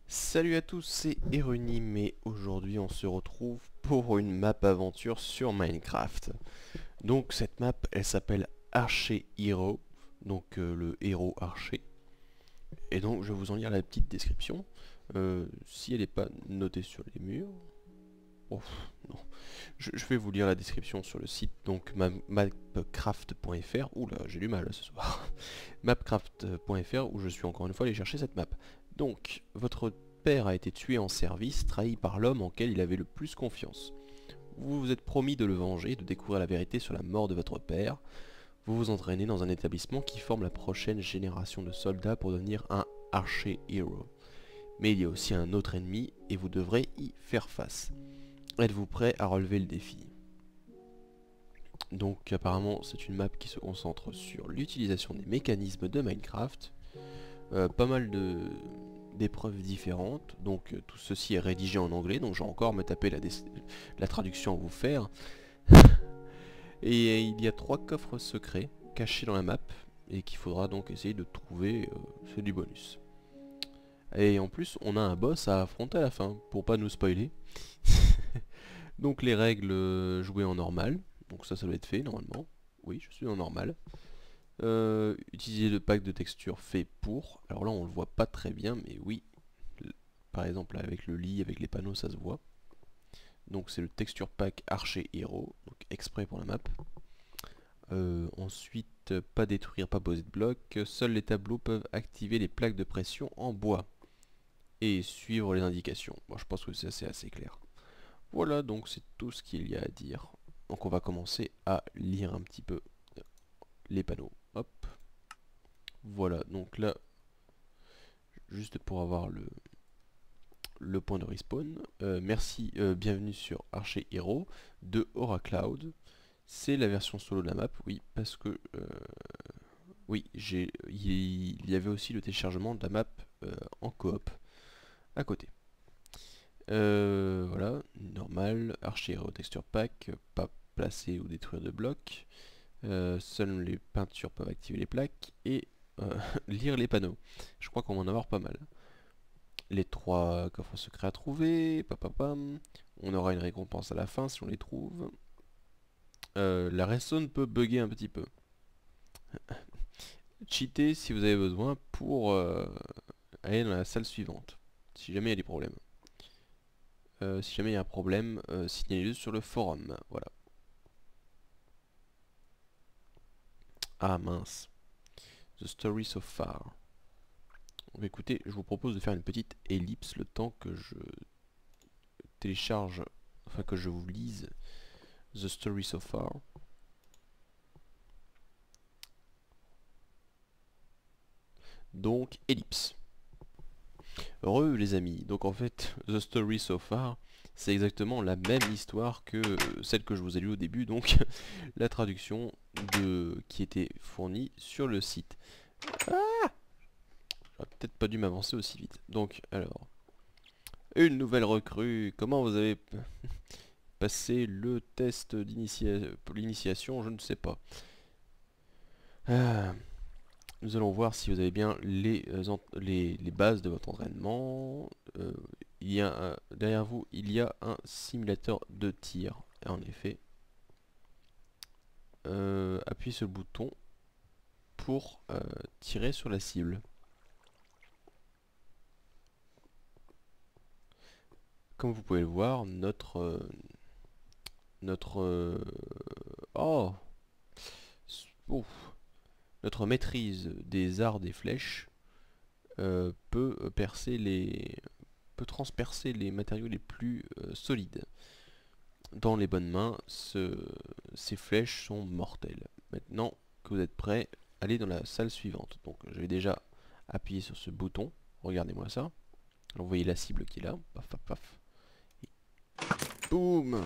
Salut à tous, c'est Erunim et aujourd'hui on se retrouve pour une map aventure sur Minecraft. Donc cette map elle s'appelle Archer Hero, donc le héros archer. Et donc je vais vous en lire la petite description. Si elle n'est pas notée sur les murs... Oh, non. Je vais vous lire la description sur le site, donc mapcraft.fr. Oula, j'ai du mal ce soir. Mapcraft.fr où je suis encore une fois allé chercher cette map. Donc, votre père a été tué en service, trahi par l'homme en quel il avait le plus confiance. Vous vous êtes promis de le venger, de découvrir la vérité sur la mort de votre père. Vous vous entraînez dans un établissement qui forme la prochaine génération de soldats pour devenir un Archer Hero. Mais il y a aussi un autre ennemi et vous devrez y faire face. Êtes-vous prêt à relever le défi? Donc apparemment c'est une map qui se concentre sur l'utilisation des mécanismes de Minecraft. Pas mal d'épreuves différentes, donc tout ceci est rédigé en anglais, donc je vais encore me taper la traduction à vous faire. Et il y a 3 coffres secrets cachés dans la map, et qu'il faudra donc essayer de trouver, c'est du bonus. Et en plus on a un boss à affronter à la fin, pour pas nous spoiler. Donc les règles, jouer en normal, donc ça doit être fait normalement. Oui, je suis en normal. Utiliser le pack de texture fait pour. Alors là on le voit pas très bien, mais oui. Par exemple avec le lit, avec les panneaux, ça se voit. Donc c'est le texture pack Archer Hero, donc exprès pour la map. Ensuite, pas détruire, pas poser de blocs. Seuls les tableaux peuvent activer les plaques de pression en bois. Et suivre les indications. Bon, je pense que c'est assez clair. Voilà, donc c'est tout ce qu'il y a à dire. Donc on va commencer à lire un petit peu les panneaux. Hop. Voilà, donc là, juste pour avoir le point de respawn. Merci, bienvenue sur Archer Hero de Aura Cloud. C'est la version solo de la map, oui, parce que oui, il y avait aussi le téléchargement de la map en coop à côté. Voilà, normal, Archer Hero Texture Pack, pas placer ou détruire de blocs. Seules les peintures peuvent activer les plaques et lire les panneaux. Je crois qu'on va en avoir pas mal. Les 3 coffres secrets à trouver, papapam. On aura une récompense à la fin si on les trouve. La redstone peut bugger un petit peu. Cheatez si vous avez besoin pour aller dans la salle suivante, si jamais il y a des problèmes. Si jamais il y a un problème, signalez-le sur le forum. Voilà. Ah mince. The story so far. Donc, écoutez, je vous propose de faire une petite ellipse le temps que je télécharge, enfin que je vous lise The story so far. Donc, ellipse. Heureux les amis, donc en fait, The Story So Far, c'est exactement la même histoire que celle que je vous ai lue au début, donc la traduction qui était fournie sur le site. Ah, j'aurais peut-être pas dû m'avancer aussi vite. Donc, alors, une nouvelle recrue, comment vous avez passé le test pour l'initiation, je ne sais pas. Ah. Nous allons voir si vous avez bien les bases de votre entraînement. Derrière vous, il y a un simulateur de tir. Et en effet, appuyez sur le bouton pour tirer sur la cible. Comme vous pouvez le voir, oh, ouf, notre maîtrise des arts des flèches peut transpercer les matériaux les plus solides. Dans les bonnes mains, ces flèches sont mortelles. Maintenant que vous êtes prêts, allez dans la salle suivante. Donc je vais déjà appuyer sur ce bouton. Regardez-moi ça. Alors, vous voyez la cible qui est là. Paf, paf, paf. Et boum.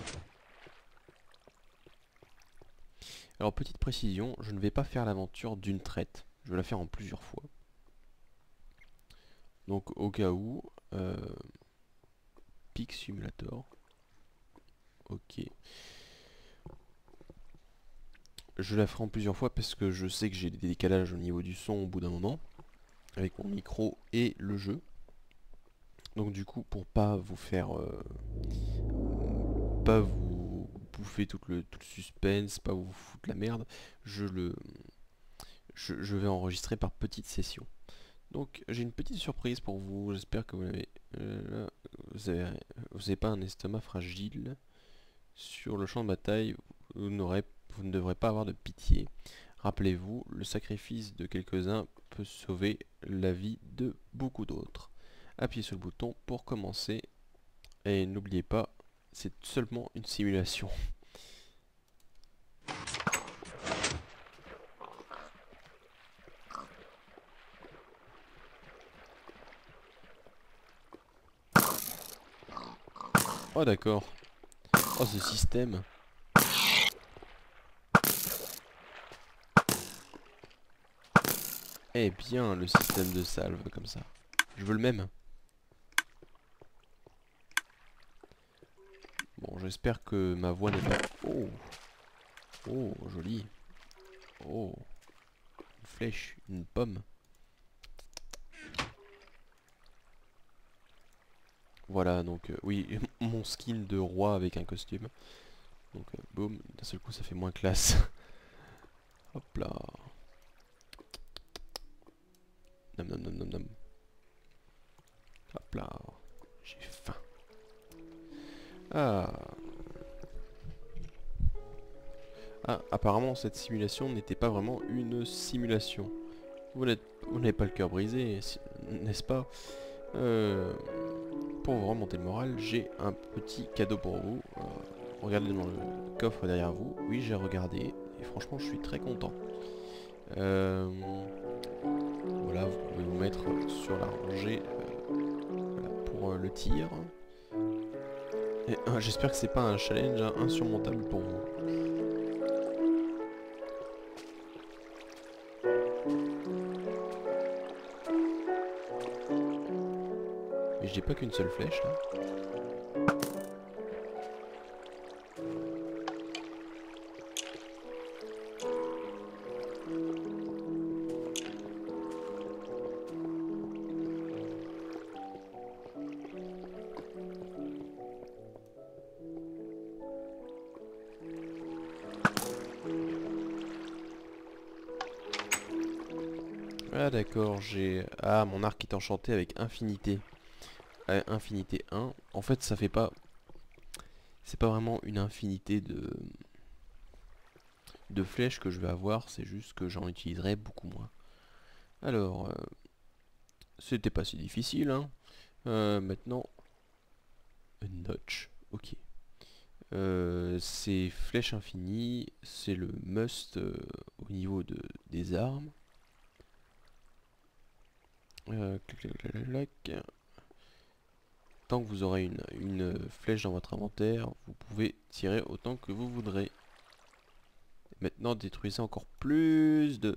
Alors petite précision, je ne vais pas faire l'aventure d'une traite. Je vais la faire en plusieurs fois. Donc au cas où, Peak Simulator. Ok. Je la ferai en plusieurs fois parce que je sais que j'ai des décalages au niveau du son au bout d'un moment, avec mon micro et le jeu. Donc du coup, pour pas vous faire... pas vous bouffer tout le suspense, pas vous foutre la merde, je vais enregistrer par petites sessions. Donc j'ai une petite surprise pour vous, j'espère que vous l'avez... vous avez pas un estomac fragile. Sur le champ de bataille, vous ne devrez pas avoir de pitié. Rappelez-vous, le sacrifice de quelques-uns peut sauver la vie de beaucoup d'autres. Appuyez sur le bouton pour commencer. Et n'oubliez pas, c'est seulement une simulation. Oh d'accord. Oh ce système. Eh bien le système de salve comme ça. Je veux le même. Bon j'espère que ma voix n'est pas... Oh. Oh joli. Oh. Une flèche, une pomme. Voilà donc oui mon skin de roi avec un costume. Donc boum, d'un seul coup ça fait moins classe. Hop là. Nom nom nom nom nom. Hop là. J'ai faim. Ah. Ah, apparemment cette simulation n'était pas vraiment une simulation. Vous n'avez pas le cœur brisé, n'est-ce pas? Pour vous remonter le moral, j'ai un petit cadeau pour vous. Regardez dans le coffre derrière vous. Oui, j'ai regardé. Et franchement, je suis très content. Voilà, vous pouvez vous mettre sur la rangée voilà, pour le tir. Et j'espère que c'est pas un challenge insurmontable pour vous. Mais j'ai pas qu'une seule flèche là. Ah d'accord, j'ai... Ah, mon arc est enchanté avec infinité. Infinité 1. En fait, ça fait pas... C'est pas vraiment une infinité de flèches que je vais avoir, c'est juste que j'en utiliserai beaucoup moins. Alors, c'était pas si difficile, hein. Maintenant, notch, ok. C'est flèche infinie, c'est le must au niveau des armes. Clac, clac, clac, clac, clac. Tant que vous aurez une flèche dans votre inventaire, vous pouvez tirer autant que vous voudrez. Maintenant, détruisez encore plus de...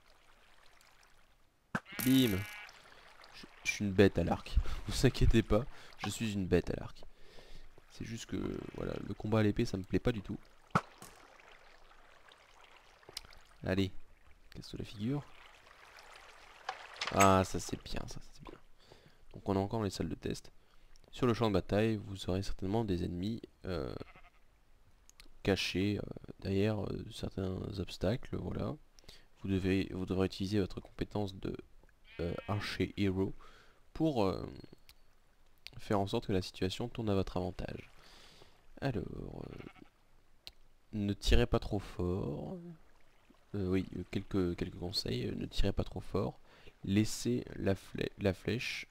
Bim! Je suis une bête à l'arc. Vous inquiétez pas, je suis une bête à l'arc. C'est juste que, voilà, le combat à l'épée, ça me plaît pas du tout. Allez, casse-toi la figure. Ah, ça c'est bien, ça c'est bien. Donc on a encore les salles de test. Sur le champ de bataille, vous aurez certainement des ennemis cachés derrière certains obstacles, voilà. Vous devrez utiliser votre compétence de archer hero pour faire en sorte que la situation tourne à votre avantage. Alors, ne tirez pas trop fort. Oui, quelques conseils. Ne tirez pas trop fort. Laissez la flèche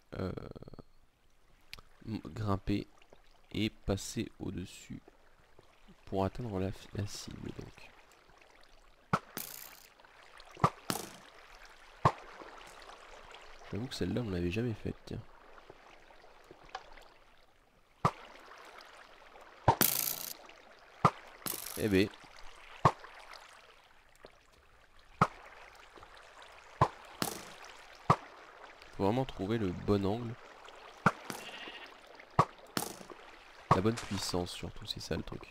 grimper et passer au-dessus pour atteindre la cible. Donc. J'avoue que celle-là, on l'avait jamais faite, tiens. Eh ben. Faut vraiment trouver le bon angle. La bonne puissance surtout, c'est ça le truc.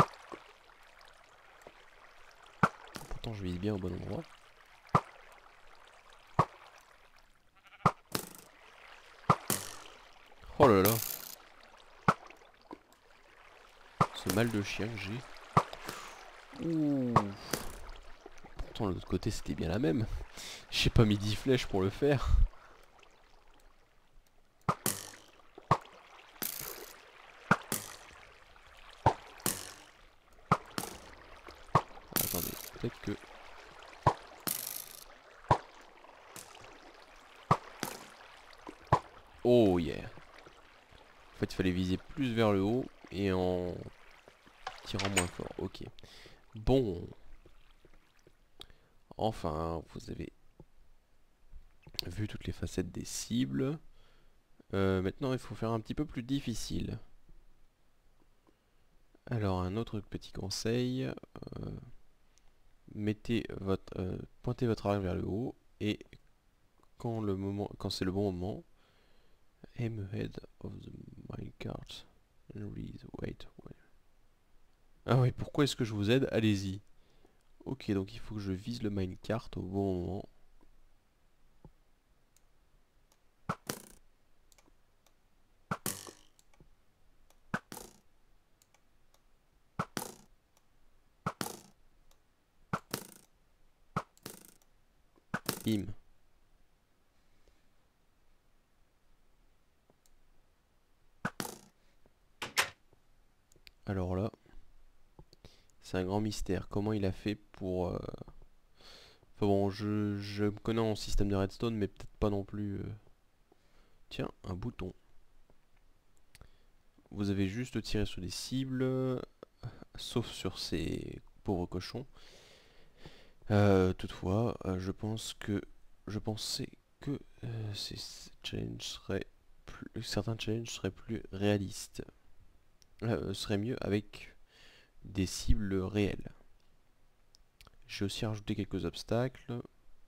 Pourtant je vise bien au bon endroit. Oh là là. Ce mal de chien que j'ai. Ouh. Pourtant de l'autre côté c'était bien la même. J'ai pas mis 10 flèches pour le faire. Attendez, peut-être que... Oh yeah. En fait il fallait viser plus vers le haut et en tirant moins fort. Ok. Bon. Enfin, vous avez vu toutes les facettes des cibles. Maintenant il faut faire un petit peu plus difficile. Alors un autre petit conseil. Pointez votre arc vers le haut et quand c'est le bon moment, aim ahead of the minecart and release. Wait. Ah oui, pourquoi est-ce que je vous aide? Allez-y. Ok, donc il faut que je vise le minecart au bon moment. Bim. Alors là, c'est un grand mystère. Comment il a fait pour... Enfin bon, je me connais en système de redstone, mais peut-être pas non plus... Tiens, un bouton. Vous avez juste tiré sur des cibles, sauf sur ces pauvres cochons. Toutefois, je pensais que certains challenges seraient plus réalistes. Serait mieux avec des cibles réelles. J'ai aussi rajouté quelques obstacles.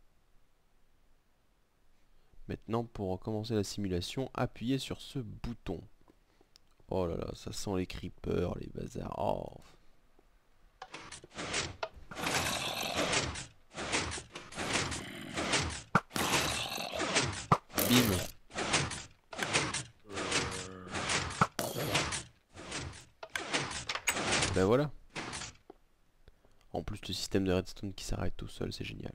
Maintenant, pour commencer la simulation, appuyez sur ce bouton. Oh là là, ça sent les creepers, les bazars. Oh. Bim. Ben voilà. En plus, le système de redstone qui s'arrête tout seul, c'est génial.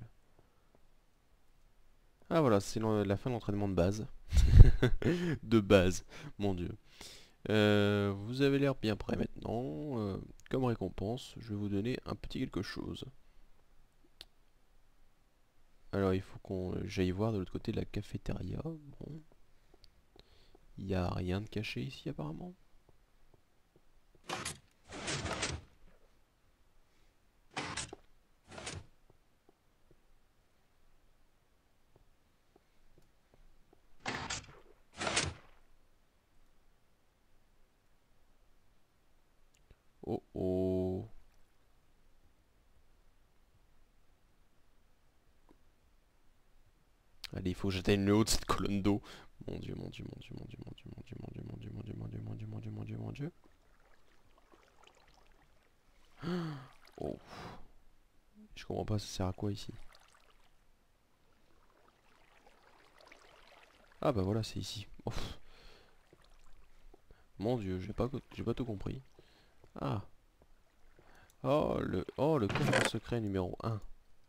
Ah voilà, c'est la fin de l'entraînement de base. De base, mon dieu. Vous avez l'air bien prêt maintenant. Comme récompense, je vais vous donner un petit quelque chose. Alors il faut qu'on j'aille voir de l'autre côté de la cafétéria. Bon. Il n'y a rien de caché ici apparemment. Oh oh. Allez, il faut que j'atteigne le haut de cette colonne d'eau. Mon dieu, mon dieu, mon dieu, mon dieu, mon dieu, mon dieu, mon dieu, mon dieu, mon dieu, mon dieu, mon dieu, mon dieu, mon dieu, mon dieu. Oh. Je comprends pas, ça sert à quoi ici? Ah bah voilà, c'est ici. Oh. Mon dieu, j'ai pas tout compris. Ah. Oh le coffre secret numéro 1.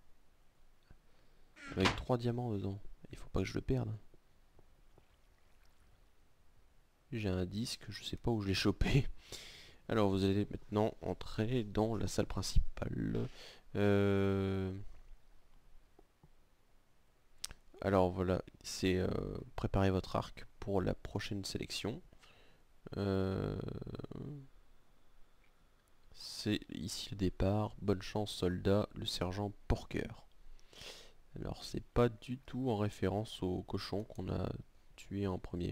Avec 3 diamants dedans. Il faut pas que je le perde. J'ai un disque, je sais pas où je l'ai chopé. Alors vous allez maintenant entrer dans la salle principale. Alors voilà, c'est préparer votre arc pour la prochaine sélection. C'est ici le départ. Bonne chance soldat, le sergent Porker. Alors c'est pas du tout en référence au cochon qu'on a tué en premier.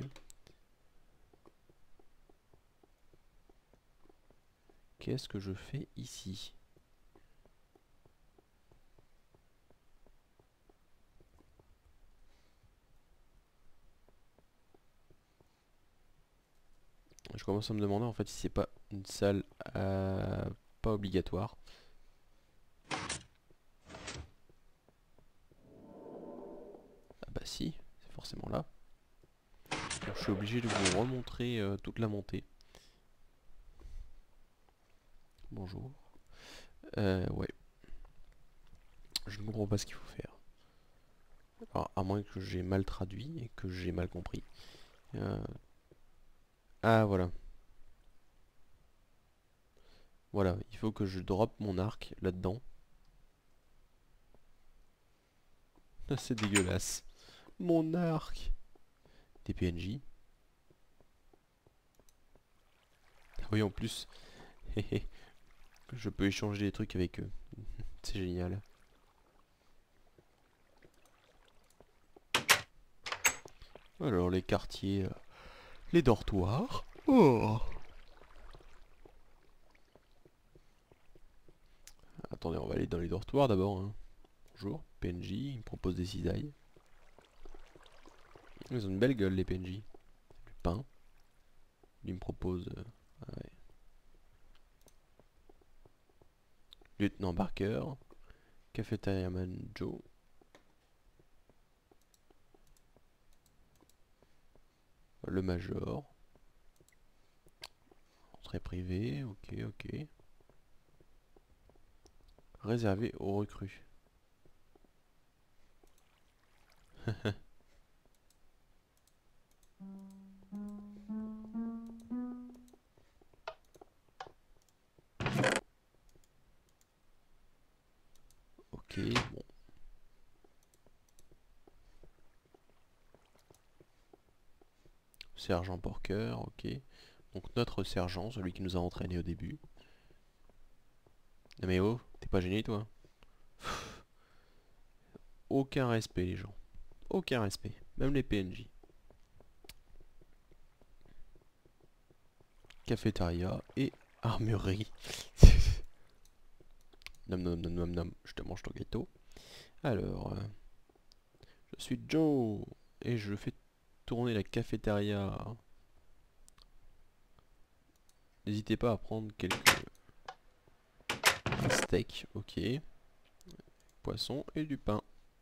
Qu'est-ce que je fais ici? Je commence à me demander en fait si c'est pas une salle pas obligatoire. Ah bah si, c'est forcément là. Donc, je suis obligé de vous remontrer toute la montée. Bonjour. Ouais. Je ne comprends pas ce qu'il faut faire. Alors, à moins que j'ai mal traduit et que j'ai mal compris. Ah, voilà. Voilà, il faut que je drop mon arc là-dedans. Ah, c'est dégueulasse. Mon arc. Des PNJ. Ah oui, en plus, je peux échanger des trucs avec eux. C'est génial. Alors, les quartiers, les dortoirs. Oh. Attendez, on va aller dans les dortoirs d'abord. Hein. Bonjour, PNJ, il me propose des cisailles. Ils ont une belle gueule, les PNJ. Du pain. Il me propose... ah ouais. Lieutenant Barker. Cafétériaman Joe. Le Major. Entrée privée, ok, ok. Réservé aux recrues. Ok, bon. Sergent Porker, ok. Donc notre sergent, celui qui nous a entraînés au début. Non mais oh, t'es pas gêné toi? Aucun respect les gens. Aucun respect. Même les PNJ. Cafétéria et armurerie. Nom nom nom nom nom, je te mange ton gâteau. Alors, je suis Joe et je fais tourner la cafétéria. N'hésitez pas à prendre quelques steaks, ok. Poisson et du pain.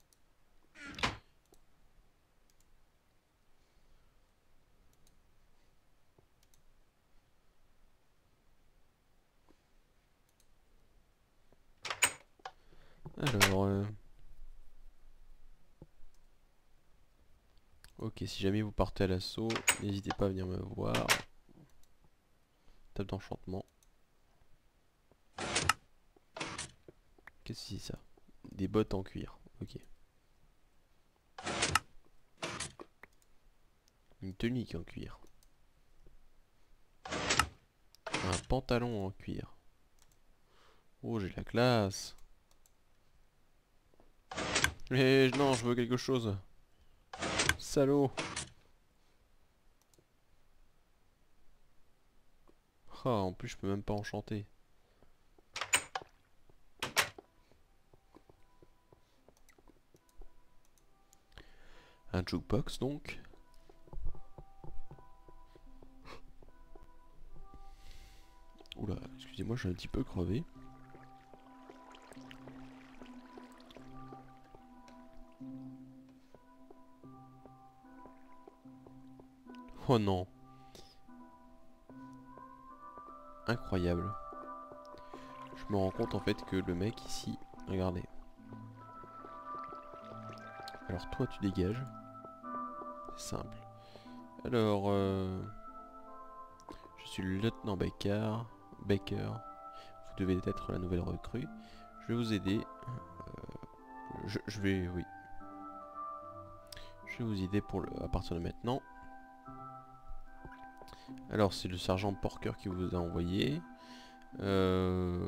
Alors, ok, si jamais vous partez à l'assaut, n'hésitez pas à venir me voir. Table d'enchantement. Qu'est-ce que c'est ça? Des bottes en cuir, ok. Une tunique en cuir. Un pantalon en cuir. Oh, j'ai la classe. Mais non, je veux quelque chose. Salaud. Ah, en plus, je peux même pas enchanter. Un jukebox donc. Oula, excusez-moi, je suis un petit peu crevé. Oh non. Incroyable. Je me rends compte en fait que le mec ici, regardez. Alors toi tu dégages. C'est simple. Alors, je suis le lieutenant Baker. Vous devez être la nouvelle recrue. Je vais vous aider. Je vais, oui. Je vais vous aider à partir de maintenant. Alors c'est le sergent Porker qui vous a envoyé. I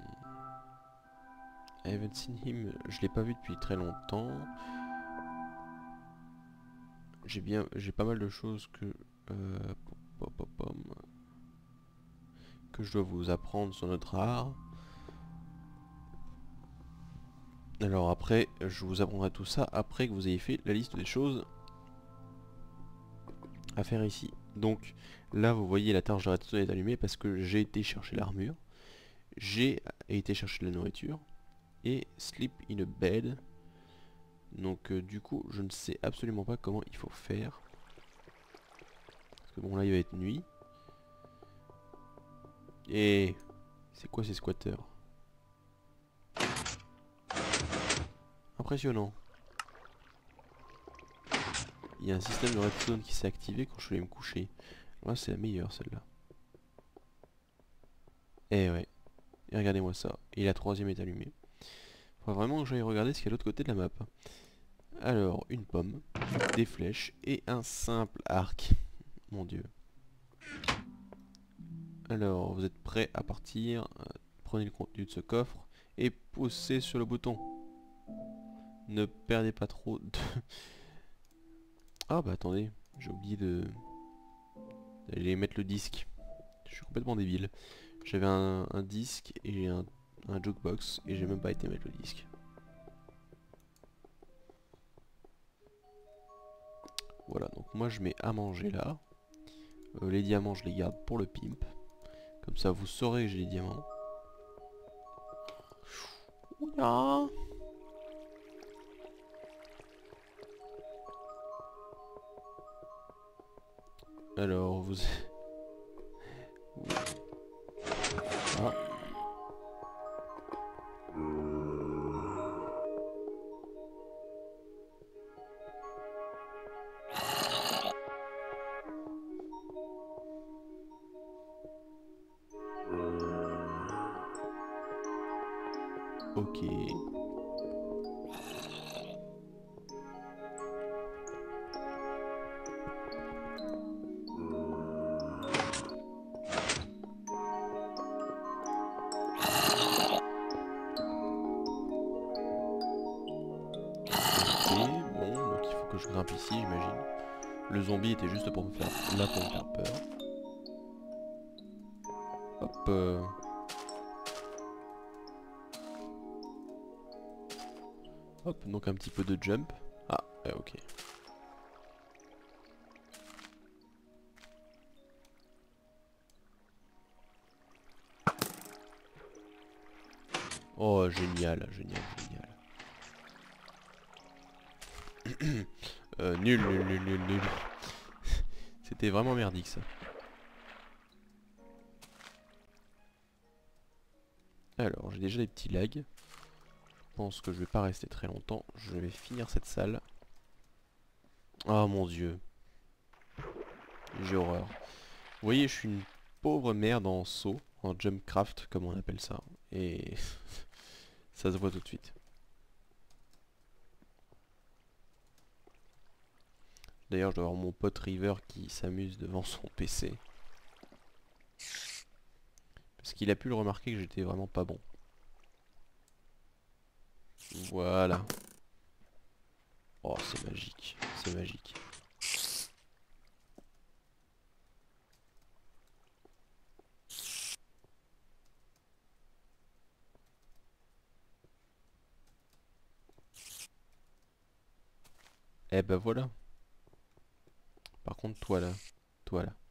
haven't seen him. Je l'ai pas vu depuis très longtemps. J'ai pas mal de choses que je dois vous apprendre sur notre art. Alors après, je vous apprendrai tout ça après que vous ayez fait la liste des choses à faire ici. Donc là vous voyez la torche de redstone est allumée parce que j'ai été chercher l'armure, j'ai été chercher de la nourriture et sleep in a bed. Donc du coup je ne sais absolument pas comment il faut faire. Parce que bon là il va être nuit. Et c'est quoi ces squatters? Impressionnant. Il y a un système de redstone qui s'est activé quand je suis allé me coucher. Là c'est la meilleure celle-là. Eh ouais. Et regardez-moi ça. Et la troisième est allumée. Faudra vraiment que j'aille regarder ce qu'il y a de l'autre côté de la map. Alors, une pomme, des flèches et un simple arc. Mon dieu. Alors, vous êtes prêts à partir. Prenez le contenu de ce coffre et poussez sur le bouton. Ne perdez pas trop de... Ah bah attendez, j'ai oublié d'aller mettre le disque. Je suis complètement débile. J'avais un disque et un jukebox et j'ai même pas été mettre le disque. Voilà, donc moi je mets à manger là. Les diamants je les garde pour le pimp. Comme ça vous saurez que j'ai les diamants. Oula. Alors vous... Ah. Ok. Bon, donc il faut que je grimpe ici, j'imagine. Le zombie était juste pour me faire là pour me faire peur. Hop. Hop, donc un petit peu de jump. Ah, ok. Oh, génial, génial, génial. Nul, nul, nul, nul, nul. C'était vraiment merdique ça. Alors, j'ai déjà des petits lags. Je pense que je vais pas rester très longtemps. Je vais finir cette salle. Oh mon dieu. J'ai horreur. Vous voyez, je suis une pauvre merde en saut, en jumpcraft comme on appelle ça. Et ça se voit tout de suite. D'ailleurs, je dois avoir mon pote River qui s'amuse devant son PC. Parce qu'il a pu le remarquer que j'étais vraiment pas bon. Voilà. Oh, c'est magique. C'est magique. Eh ben voilà. Par contre, toi là. Toi là.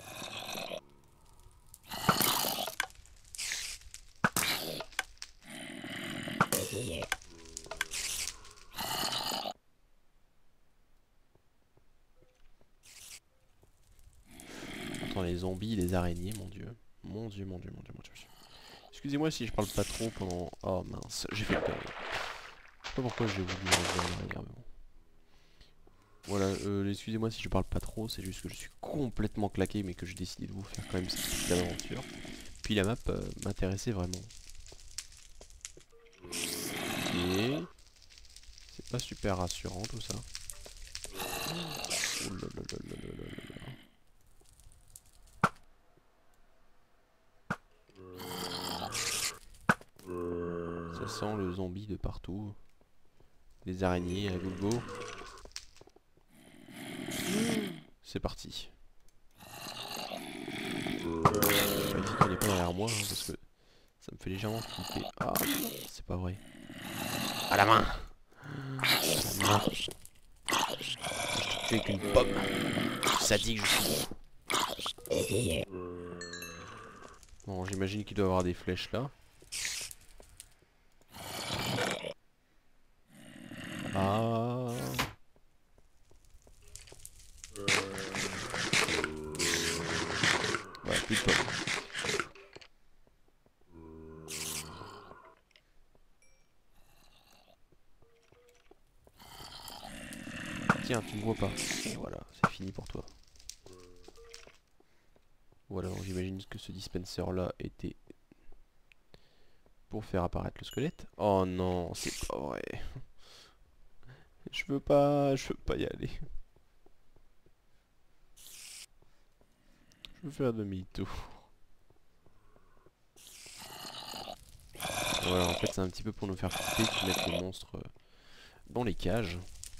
Attends, les zombies, les araignées, mon dieu. Mon dieu, mon dieu, mon dieu, mon dieu. Excusez-moi si je parle pas trop pendant... Oh mince, j'ai fait le connerie. Je sais pas pourquoi j'ai voulu revenir en arrière, mais bon. Voilà, excusez-moi si je parle pas trop, c'est juste que je suis complètement claqué, mais que j'ai décidé de vous faire quand même cette petite aventure. Puis la map m'intéressait vraiment. Ok. C'est pas super rassurant tout ça. Oh là là là là là là là. Ça sent le zombie de partout. Les araignées à gogo. C'est parti. Je vérifie qu'il n'est pas derrière moi, hein, parce que ça me fait légèrement flipper. Ah, c'est pas vrai. À la main. À la main. Je fais qu'une pomme. Sadique je suis. Bon, j'imagine qu'il doit y avoir des flèches là. Ah. Tiens, tu me vois pas. Et voilà, c'est fini pour toi. Voilà, j'imagine que ce dispenser là était pour faire apparaître le squelette. Oh non, c'est pas vrai. Je veux pas y aller. Je veux faire demi-tour. Voilà, en fait c'est un petit peu pour nous faire couper qu'ils mettent les monstres dans les cages.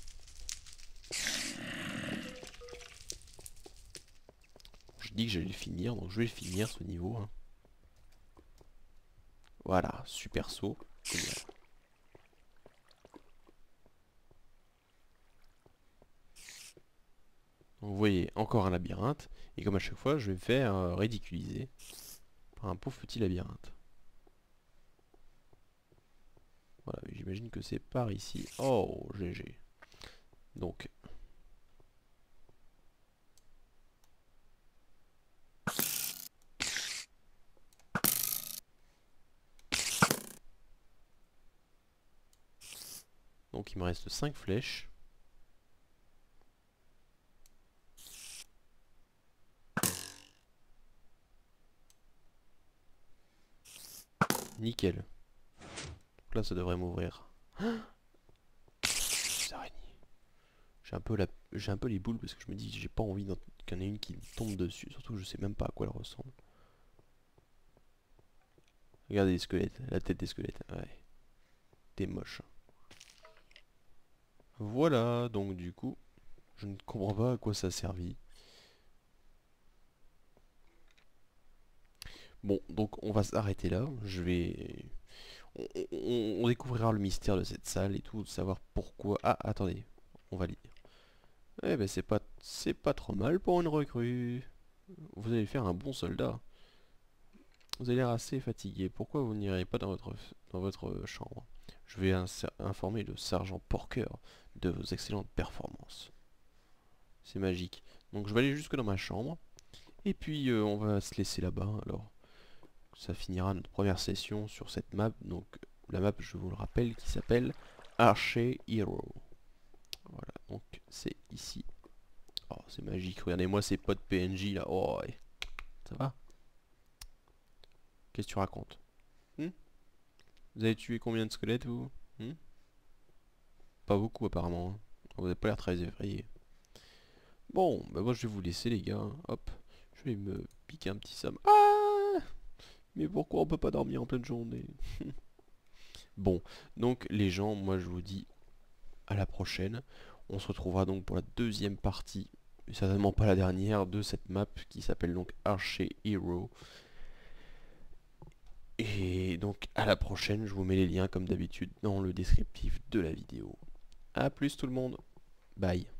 Je dis que j'allais le finir, donc je vais le finir ce niveau. Hein. Voilà, super saut. Génial. Donc vous voyez, encore un labyrinthe. Et comme à chaque fois, je vais me faire ridiculiser par un pauvre petit labyrinthe. Voilà, j'imagine que c'est par ici. Oh, GG. Donc... Donc il me reste 5 flèches. Nickel. Donc là ça devrait m'ouvrir. J'ai un peu les boules parce que je me dis j'ai pas envie qu'il y en ait une qui me tombe dessus. Surtout que je sais même pas à quoi elle ressemble. Regardez les squelettes, la tête des squelettes. Ouais. T'es moche. Voilà, donc du coup, je ne comprends pas à quoi ça a servi. Bon, donc on va s'arrêter là. Je vais... On découvrira le mystère de cette salle et tout, de savoir pourquoi... Ah, attendez, on va lire. Eh ben c'est pas trop mal pour une recrue. Vous allez faire un bon soldat. Vous avez l'air assez fatigué. Pourquoi vous n'irez pas dans votre chambre? Je vais informer le sergent Porker de vos excellentes performances. C'est magique. Donc je vais aller jusque dans ma chambre. Et puis on va se laisser là-bas. Alors ça finira notre première session sur cette map. Donc la map, je vous le rappelle, qui s'appelle Archer Hero. Voilà, donc c'est ici. Oh, c'est magique. Regardez-moi ces potes PNJ là. Oh, ouais. Ça va? Qu'est-ce que tu racontes? Vous avez tué combien de squelettes, vous? Pas beaucoup, apparemment. Hein. Vous n'avez pas l'air très effrayé. Bon, bah moi je vais vous laisser, les gars. Hop. Je vais me piquer un petit somme. Ah! Mais pourquoi on peut pas dormir en pleine journée? Bon, donc les gens, moi je vous dis à la prochaine. On se retrouvera donc pour la deuxième partie, et certainement pas la dernière, de cette map qui s'appelle donc Archer Hero. Et donc à la prochaine, je vous mets les liens comme d'habitude dans le descriptif de la vidéo. A plus tout le monde, bye.